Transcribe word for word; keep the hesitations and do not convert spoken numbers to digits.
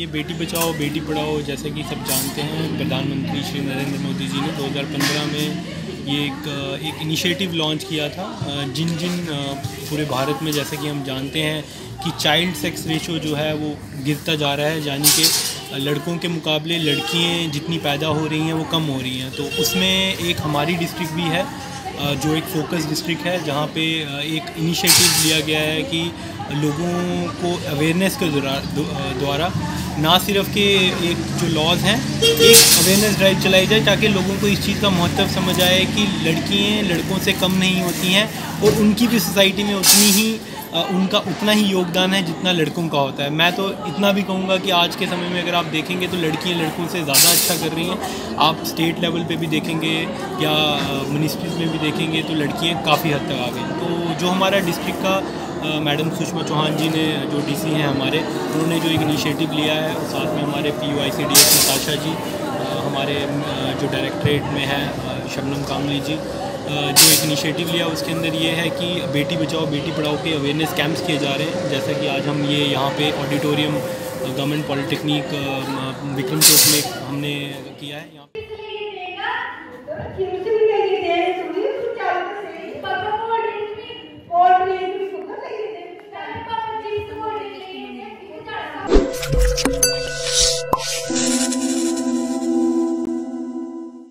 बेटी बचाओ बेटी पढ़ाओ जैसे कि सब जानते हैं, प्रधानमंत्री श्री नरेंद्र मोदी जी ने दो हज़ार पंद्रह में ये एक एक इनिशिएटिव लॉन्च किया था। जिन जिन पूरे भारत में जैसे कि हम जानते हैं कि चाइल्ड सेक्स रेशो जो है वो गिरता जा रहा है, यानी कि लड़कों के मुकाबले लड़कियां जितनी पैदा हो रही हैं वो कम हो रही हैं। तो उसमें एक हमारी डिस्ट्रिक्ट भी है जो एक फोकस डिस्ट्रिक्ट है, जहाँ पे एक इनिशिएटिव लिया गया है कि लोगों को अवेयरनेस के द्वारा ना सिर्फ के एक जो लॉज हैं, एक अवेयरनेस ड्राइव चलाई जाए ताकि लोगों को इस चीज़ का महत्व समझ आए कि लड़कियां लड़कों से कम नहीं होती हैं और उनकी भी सोसाइटी में उतनी ही उनका उतना ही योगदान है जितना लड़कों का होता है। मैं तो इतना भी कहूँगा कि आज के समय में अगर आप देखेंगे तो लड़कियां लड़कों से ज़्यादा अच्छा कर रही हैं। आप स्टेट लेवल पे भी देखेंगे या मिनिस्ट्रीज में भी देखेंगे तो लड़कियां काफ़ी हद तक आ गई। तो जो हमारा डिस्ट्रिक्ट का मैडम सुषमा चौहान जी ने, जो डीसी हैं हमारे, उन्होंने जो एक इनिशिएटिव लिया है, साथ में हमारे P U I C D S Natasha ji, हमारे जो डायरेक्टरेट में है शबनम कामली जी, जो एक इनिशिएटिव लिया उसके अंदर ये है कि बेटी बचाओ बेटी पढ़ाओ के अवेयरनेस कैंप्स किए जा रहे हैं। जैसा कि आज हम ये यहाँ पे auditorium government polytechnic Vikram Chowk में हमने किया है। यहाँ पे